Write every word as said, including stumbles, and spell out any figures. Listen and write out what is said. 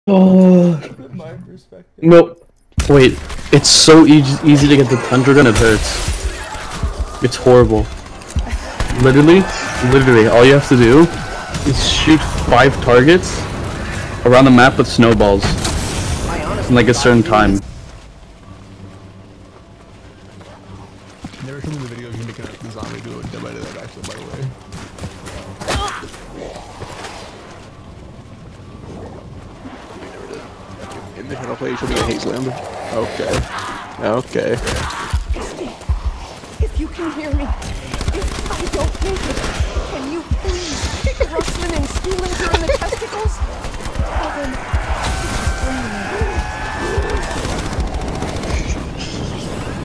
Oh. My perspective. No. Wait. It's so easy, easy to get the Tundra gun, it hurts. It's horrible. Literally, literally, all you have to do is shoot five targets around the map with snowballs in like a certain time. Never show me the video of you making the zombie do it. Dead by that actually, by the way. In the channel play, you show me the haze lamb. Okay. Okay. If you can hear me, if I don't make it, can you please pick Ruxman and Stealing